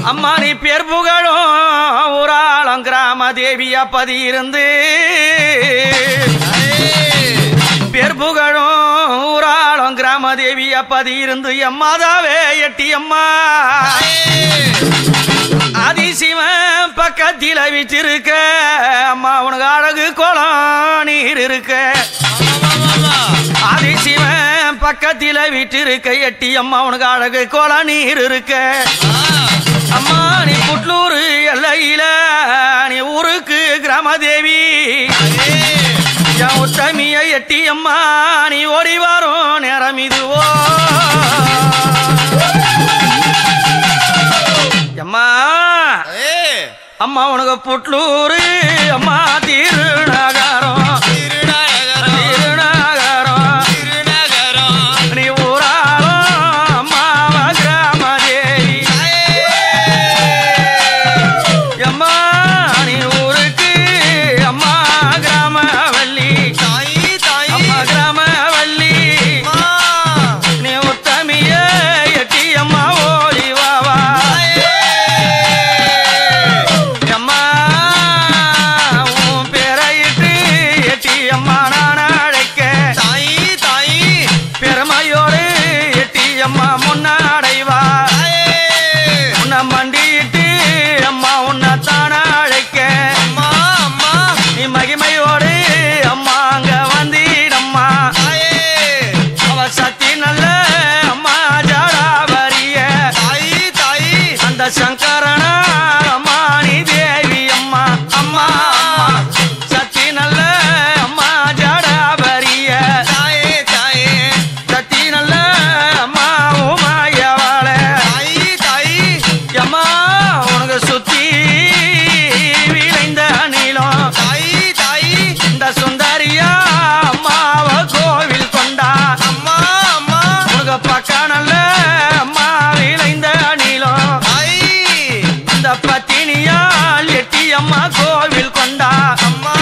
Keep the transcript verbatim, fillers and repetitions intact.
அம்மா நீ பேர் புகழும் ஊராளம் கிராம தேவியா பதி இருந்து பேர் புகழும் ஊராளம் கிராம தேவியா பதி இருந்து எம்மாதாவே எட்டி அம்மா அதிசிவன் பக்கத்தில விட்டிருக்க அம்மா உனக்கு அழகு குளம் நீர் இருக்க அதிசிவன் பக்கத்தில விட்டிருக்க எட்டி அம்மா உனக்கு அழகு குளம் நீர் இருக்க அம்மா நீ புட்லூர் எல்லையில நீ ஊருக்கு கிராமதேவி உத்தமிய எட்டி அம்மா நீ ஓடி வரும் நேரம் இதுவோ அம்மா அம்மா உனக்கு புட்லூர் அம்மா திருநகரம் மண்டிட்டு அம்மா உன்னை தான அழைக்க நீ மகிமையோடு அம்மா அங்க வந்திடம்மா அவ சக்தி நல்ல அம்மா ஜாடா வரிய அந்த சங்கர்